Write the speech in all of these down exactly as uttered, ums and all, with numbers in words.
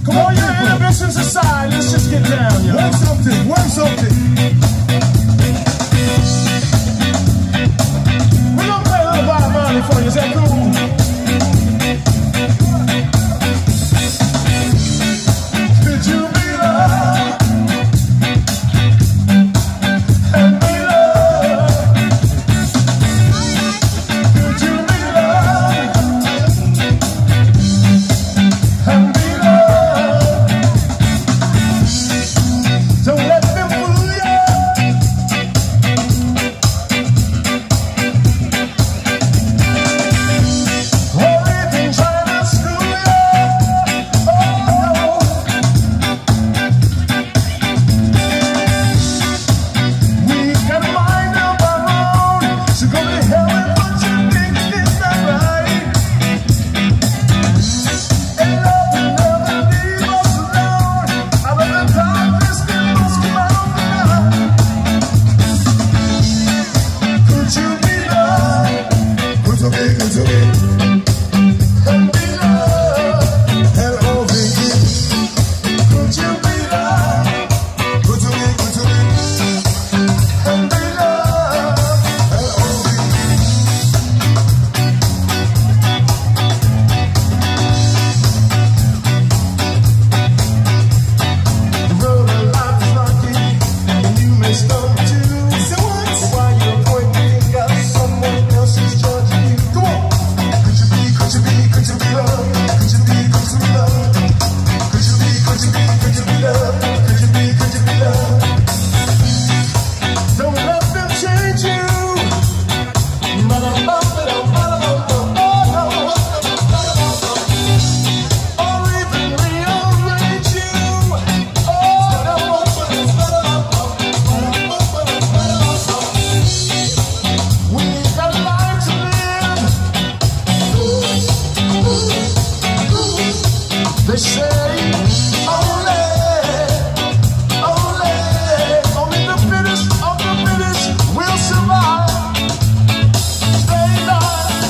Come on, your inhibitions aside, let's just get down, yo. Work something, work something. We're gonna play a little Bob Marley for you, is that cool? Could you be loved and be loved? Could you be loved and be loved? Don't let them fool you. Or even try to screw you. Oh, we got a mind of our own, so go to hell with what you think is not right. And love will never leave us alone. Out of the darkness, we must come out the night. Could you be loved Good to me, good to me. and be loved? L O V E. Could you be loved Good to me, good to me. and be loved? L O V E. The road of life is rocky, and you may stumble too. So what? While you're pointing finger at someone else who's judging you. Come on. Could you be, could you be, could you be loved? Could you be, could you be loved? Could you be, could you be, could you be loved? Could you be, could you be loved? Don't let them change you. Or even rearrange you. We got a life to live. They say only, only, only the fittest of the fittest will survive. Stay alive.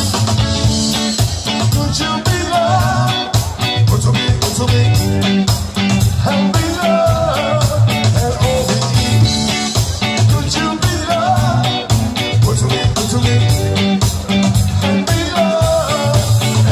Could you be loved Good to me, good to me. and be loved? L O V E. Could you be loved Good to me, good to me. and be loved?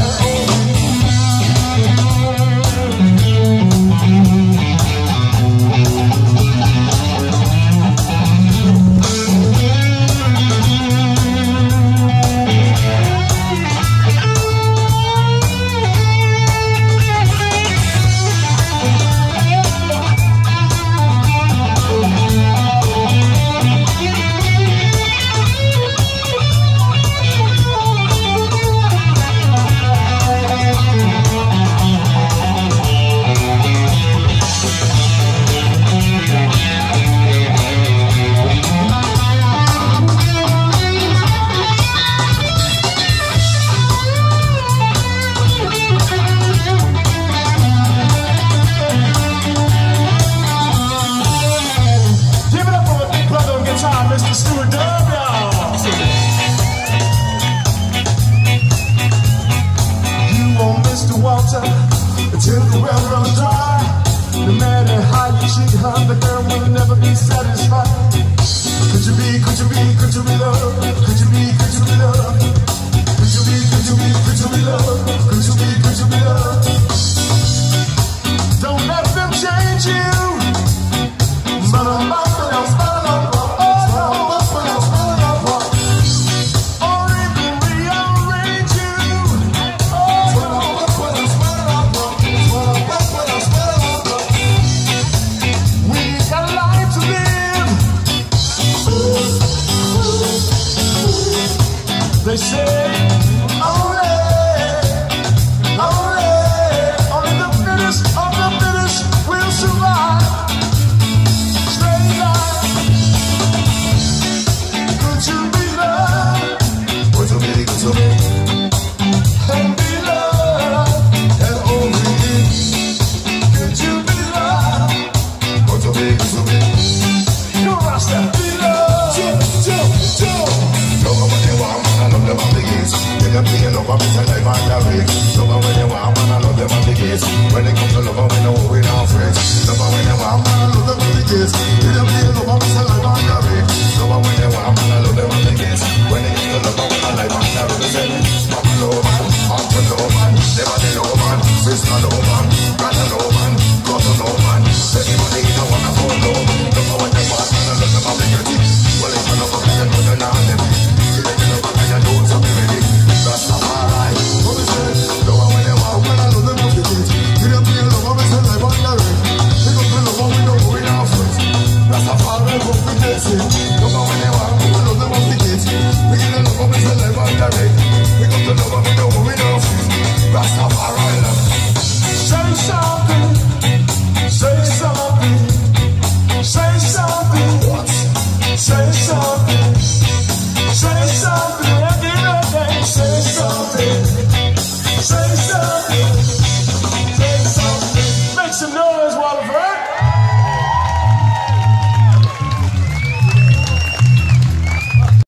Give it up for my big brother on guitar, Mister Stuart Dub, y'all. You won't Mister Walter until the well runs dry. No matter how you treat her, the girl will never be satisfied. Could you be, could you be, could you be loved? Could you be, could you be loved? Could you be, could you be, could you be loved? Could you be, could you be loved? Don't let them change you. Or even rearrange you. We got a life to live. kiss.